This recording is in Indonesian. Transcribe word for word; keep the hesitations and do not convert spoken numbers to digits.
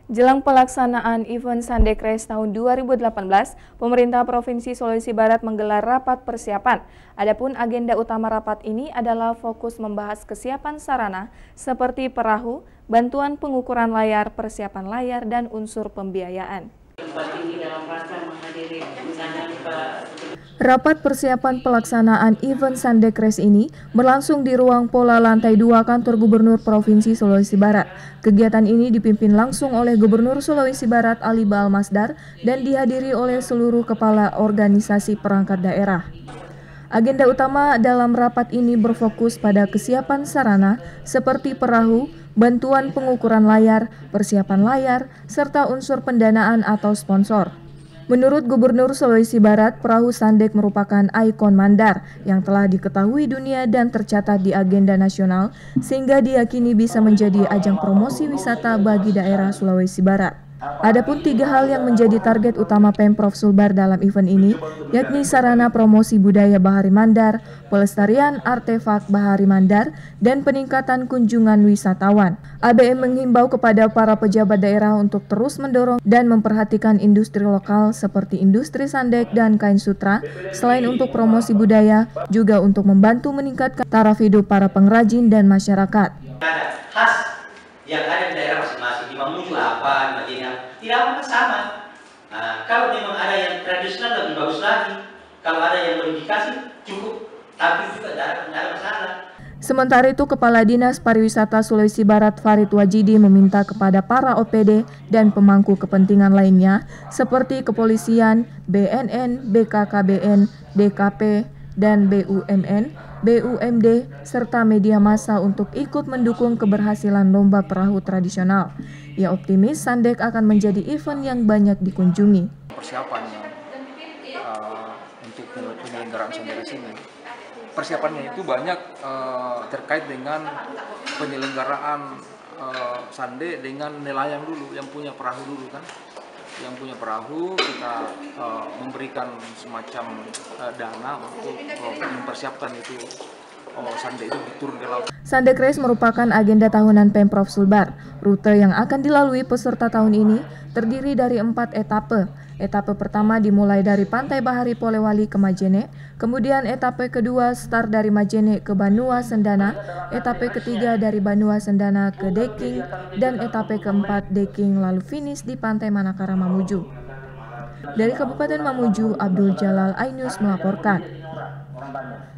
Jelang pelaksanaan event Sandekres tahun dua ribu delapan belas, pemerintah Provinsi Sulawesi Barat menggelar rapat persiapan. Adapun agenda utama rapat ini adalah fokus membahas kesiapan sarana seperti perahu, bantuan pengukuran layar, persiapan layar, dan unsur pembiayaan. Rapat persiapan pelaksanaan event Sandekres ini berlangsung di ruang Pola lantai dua Kantor Gubernur Provinsi Sulawesi Barat. Kegiatan ini dipimpin langsung oleh Gubernur Sulawesi Barat Ali Balmasdar dan dihadiri oleh seluruh kepala organisasi perangkat daerah. Agenda utama dalam rapat ini berfokus pada kesiapan sarana seperti perahu, bantuan pengukuran layar, persiapan layar, serta unsur pendanaan atau sponsor. Menurut Gubernur Sulawesi Barat, perahu Sandek merupakan ikon Mandar yang telah diketahui dunia dan tercatat di agenda nasional sehingga diyakini bisa menjadi ajang promosi wisata bagi daerah Sulawesi Barat. Adapun tiga hal yang menjadi target utama Pemprov Sulbar dalam event ini, yakni sarana promosi budaya Bahari Mandar, pelestarian artefak Bahari Mandar, dan peningkatan kunjungan wisatawan. A B M menghimbau kepada para pejabat daerah untuk terus mendorong dan memperhatikan industri lokal seperti industri sandek dan kain sutra, selain untuk promosi budaya, juga untuk membantu meningkatkan taraf hidup para pengrajin dan masyarakat. Khas yang ada di daerah masing-masing, di Mamuju apa, di Madinah, tidak apa sama. Nah, kalau memang ada yang tradisional lebih bagus lagi, kalau ada yang modifikasi cukup, tapi juga tidak ada masalah. Sementara itu, Kepala Dinas Pariwisata Sulawesi Barat Farid Wajidi meminta kepada para O P D dan pemangku kepentingan lainnya seperti kepolisian, B N N, B K K B N, D K P, dan B U M N, B U M D, serta media massa untuk ikut mendukung keberhasilan lomba perahu tradisional. Ia optimis Sandek akan menjadi event yang banyak dikunjungi. Persiapannya uh, untuk penyelenggaraan Sandekres ini, persiapannya itu banyak uh, terkait dengan penyelenggaraan uh, Sande dengan nelayan dulu, yang punya perahu dulu kan. Yang punya perahu kita uh, memberikan semacam uh, dana untuk uh, mempersiapkan itu oh, Sande itu diturun ke laut. Sandekres merupakan agenda tahunan Pemprov Sulbar. Rute yang akan dilalui peserta tahun ini terdiri dari empat etape. Etape pertama dimulai dari Pantai Bahari Polewali ke Majene, kemudian etape kedua start dari Majene ke Banua Sendana, etape ketiga dari Banua Sendana ke Deking, dan etape keempat Deking lalu finish di Pantai Manakara Mamuju. Dari Kabupaten Mamuju, Abdul Jalal Ainus melaporkan.